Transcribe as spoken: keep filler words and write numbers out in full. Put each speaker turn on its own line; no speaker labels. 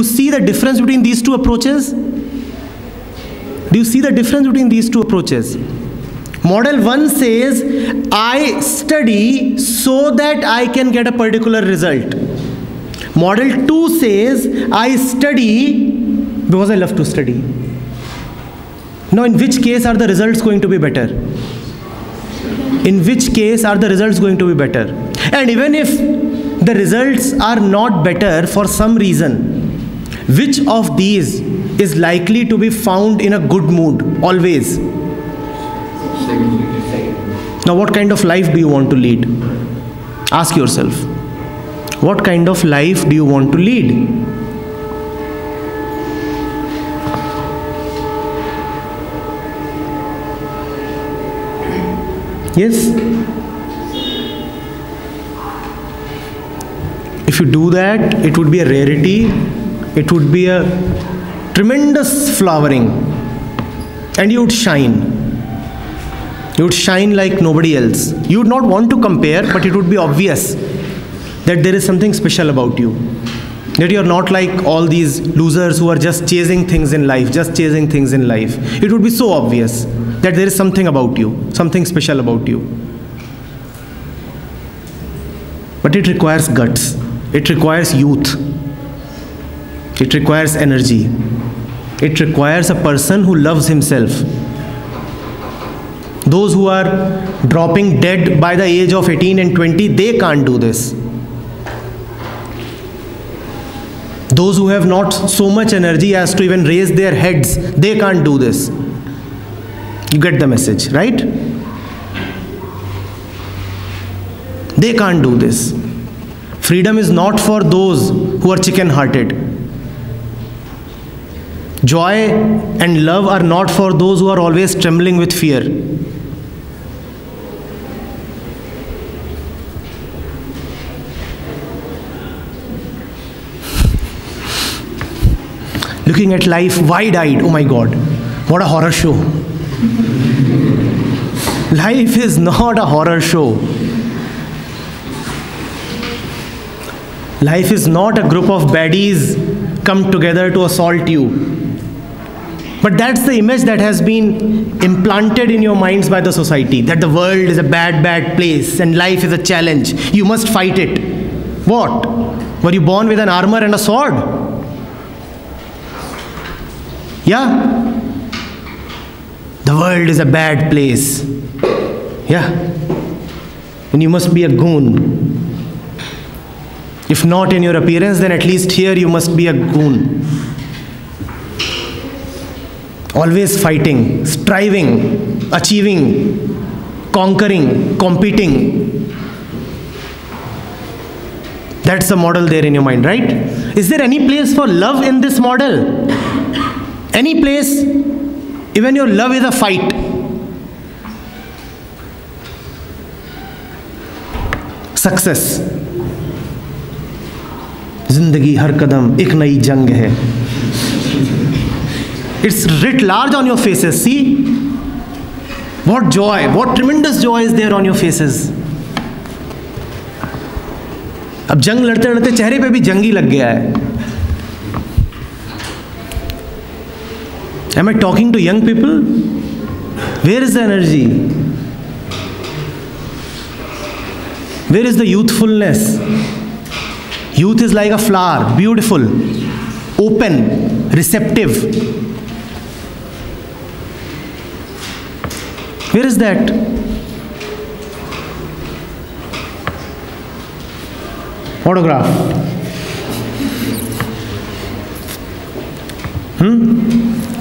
you see the difference between these two approaches? Do you see the difference between these two approaches? Model one says, I study so that I can get a particular result. Model two says, I study because I love to study. Now, in which case are the results going to be better? In which case are the results going to be better? And even if the results are not better for some reason, which of these is likely to be found in a good mood always? Now, what kind of life do you want to lead? Ask yourself. What kind of life do you want to lead? Yes? If you do that, it would be a rarity. It would be a tremendous flowering. And you would shine. You would shine like nobody else. You would not want to compare, but it would be obvious that there is something special about you. That you are not like all these losers who are just chasing things in life, just chasing things in life. It would be so obvious that there is something about you, something special about you. But it requires guts. It requires youth. It requires energy. It requires a person who loves himself. Those who are dropping dead by the age of eighteen and twenty, they can't do this. Those who have not so much energy as to even raise their heads, they can't do this. You get the message, right? They can't do this. Freedom is not for those who are chicken-hearted. Joy and love are not for those who are always trembling with fear. Looking at life wide-eyed, oh my God, what a horror show. Life is not a horror show. Life is not a group of baddies come together to assault you. But that's the image that has been implanted in your minds by the society, that the world is a bad, bad place and life is a challenge. You must fight it. What? Were you born with an armor and a sword? Yeah? The world is a bad place. Yeah. And you must be a goon. If not in your appearance, then at least here you must be a goon. Always fighting, striving, achieving, conquering, competing. That's the model there in your mind, right? Is there any place for love in this model? Any place? Even your love is a fight. Success. Zindagi har kadam ek nayi jang hai. It's writ large on your faces. See? What joy, what tremendous joy is there on your faces. अब जंग लड़ते लड़ते चेहरे पे भी जंग ही लग गया है. Am I talking to young people? Where is the energy? Where is the youthfulness? Youth is like a flower, beautiful, open, receptive. Where is that? Autograph. Hmm?